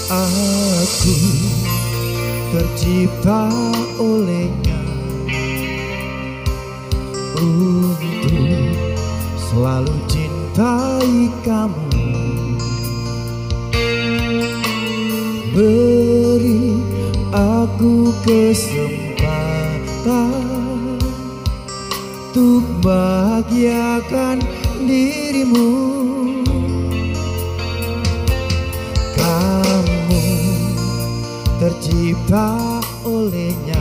Aku tercipta olehnya untuk selalu cintai kamu. Beri aku kesempatan untuk bahagiakan dirimu. Kamu tercipta olehnya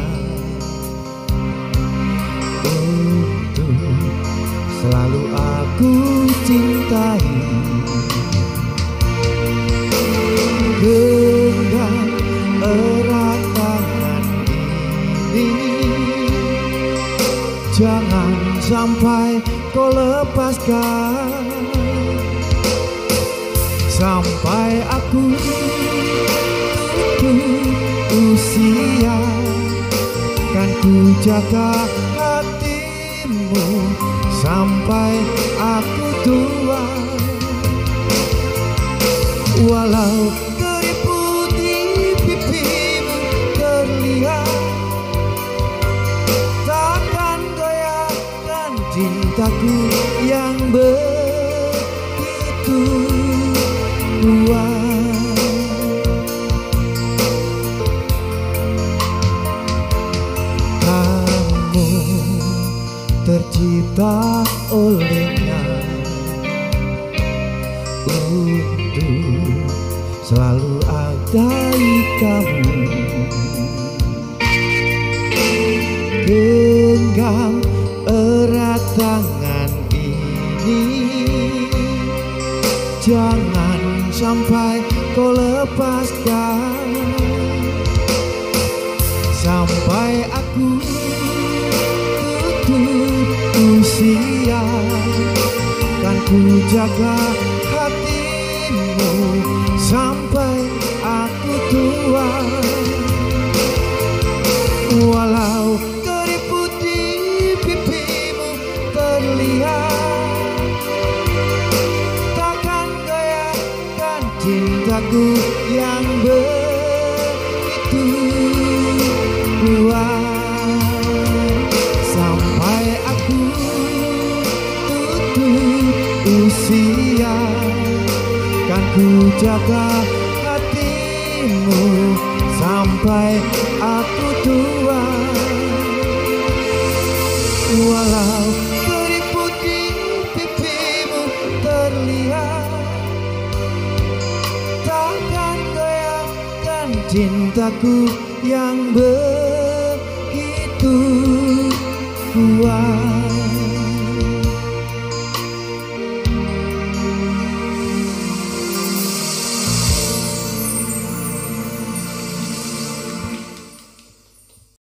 untuk selalu aku cintai. Genggam erat tangan ini, jangan sampai kau lepaskan. Sampai aku tutup usia, kan ku jaga hatimu sampai aku tua. Walau keriput di pipimu terlihat, takkan goyahkan cintaku yang begitu kuat. Kamu tercipta olehnya untuk selalu ada di kamu. Genggam erat tangan ini, jangan sampai kau lepaskan. Sampai aku tutup usia, kan ku jaga hatimu sampai aku tua. Walau keriput di pipimu terlihat, takkan goyahkan cintaku yang begitu kuat. Sampai aku tutup usia, kan ku jaga hatimu sampai aku tua. Walau keriput di pipimu terlihat, takkan goyahkan cintaku yang begitu kuat.